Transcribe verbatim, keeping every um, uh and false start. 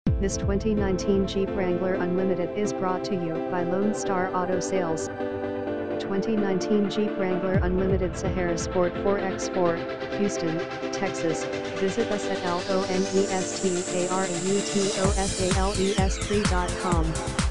This twenty nineteen Jeep Wrangler Unlimited is brought to you by Lone Star Auto Sales. twenty nineteen Jeep Wrangler Unlimited Sahara Sport four by four, Houston, Texas. Visit us at L O N E S T A R A U T O S A L E S three dot com.